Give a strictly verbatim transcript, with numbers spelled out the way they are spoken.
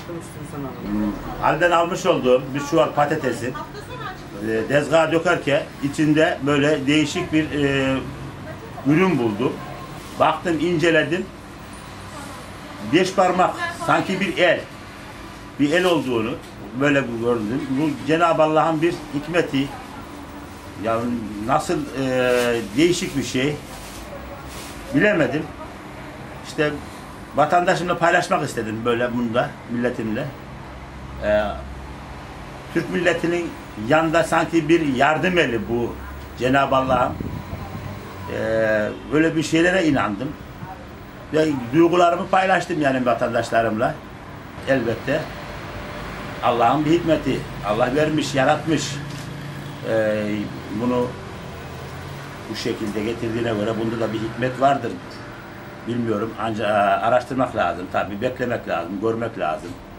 Yaptırmışsın sana onu. Hmm, halden almış olduğum bir çuval patatesi e, tezgaha dökerken içinde böyle değişik bir e, ürün buldum. Baktım, inceledim. Beş parmak, sanki bir el. Bir el olduğunu böyle gördüm. Bu Cenab-ı Allah'ın bir hikmeti. Yani nasıl e, değişik bir şey bilemedim. İşte vatandaşımla paylaşmak istedim böyle bunu da milletimle. Ee, Türk milletinin yanında sanki bir yardım eli bu Cenab-ı Allah'ın. Ee, böyle bir şeylere inandım. Ve duygularımı paylaştım yani vatandaşlarımla. Elbette Allah'ın bir hikmeti. Allah vermiş, yaratmış. Ee, bunu bu şekilde getirdiğine göre bunda da bir hikmet vardır. Bilmiyorum, ancak araştırmak lazım, tabii beklemek lazım, görmek lazım.